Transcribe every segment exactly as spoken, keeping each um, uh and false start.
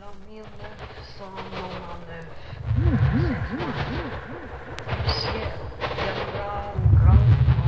mille neuf cent quatre-vingt-dix-neuf, le ciel viendra au grand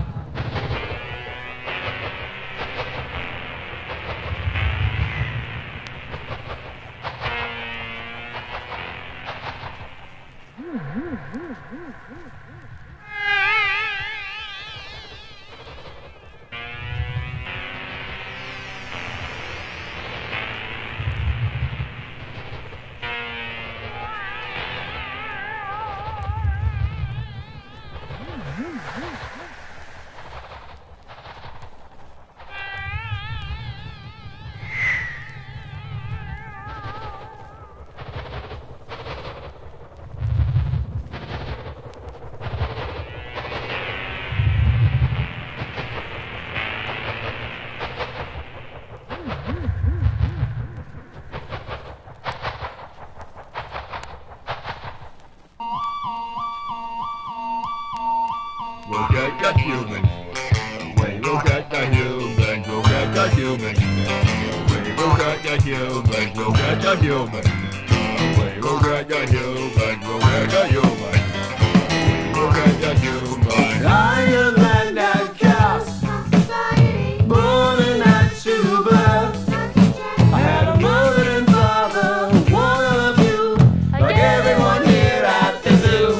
Look at the human. Wait, look at the human. Look at the human. Wait, look at the human. Look at the human. Wait, look at the human. Look at the human. Look at the human. I am an outcast, born in natural birth. I had a mother and father, one of you, like everyone here at the zoo.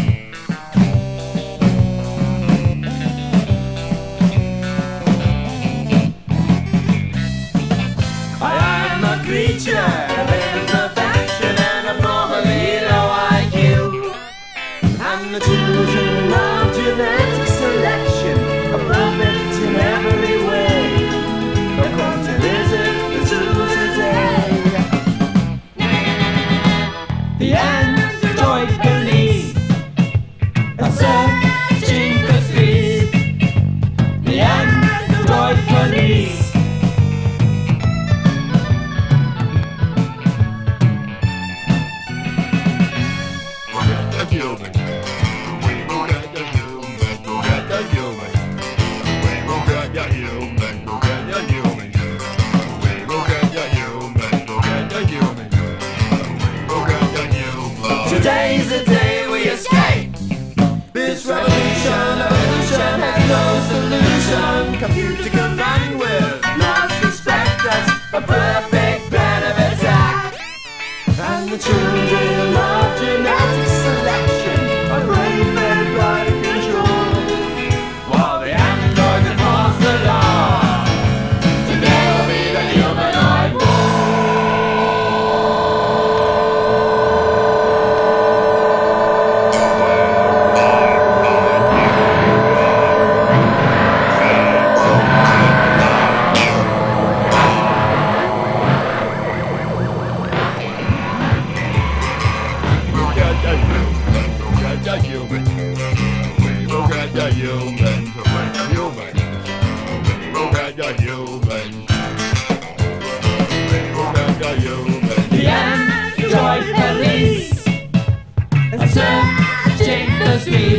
I am a creature of imperfection and abnormally low I Q. And the children of genetic selection are perfect in every way. But come to visit the zoo today. The android police are searching for streets. The android police. Human. We will get the human. Go get the human. We will get the human. Go get the human. We will get the human. Go get the human. We will get the human. Today's the day we escape. This revolution, evolution has no solution. Computer combined with lost respect as a perfect plan of attack. And the children of genetic selection are brain fed by control, while the androids enforce the law to never be the humanoid war. The human. We will get the human to bring the human. We will get the human. We will get the human. The android police are searching the streets.